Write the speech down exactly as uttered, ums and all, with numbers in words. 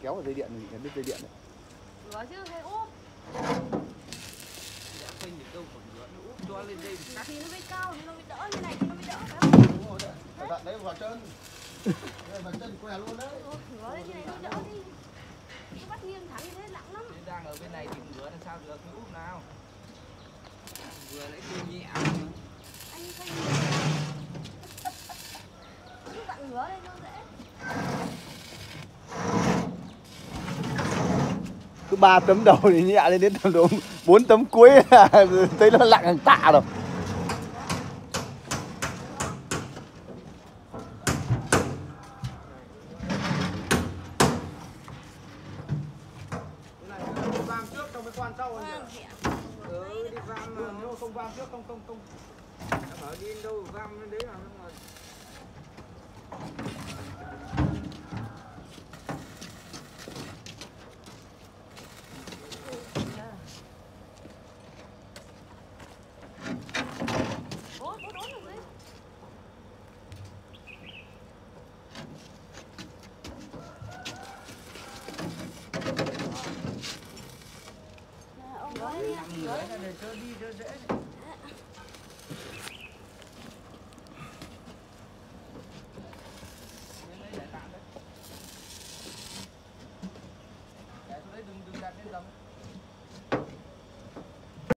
kéo vào dây điện thì phải biết dây điện đấy. Ngứa chứ hay úp. Phanh được đâu còn ngứa nó úp cho lên đây cắt. Thì nó mới cao, nó mới đỡ như này thì nó mới đỡ. Đúng rồi đấy. Cẩn thận đấy vào chân. Đây vào chân què luôn đấy. Ừ, ngứa lên như này nó đỡ đi. Nó bắt nghiêng thẳng như thế nặng lắm. Thế đang ở bên này thì ngứa làm sao được, cái úp nào. Vừa lấy tôi nhẹ. Anh phanh cứ vặn ngứa lên nó dễ. Cứ ba tấm đầu thì nhẹ lên đến tầm độ bốn tấm cuối là thấy nó lặng hàng tạ rồi. Vam trước xong mới quan sau anh nhỉ? Ừ, đi vam mà nếu mà không vam trước không không không. Em bảo đi đâu vam lên đấy là không rồi. Ngứa là để cho đi cho dễ. Để xuống đấy đừng đừng đặt lên tầm.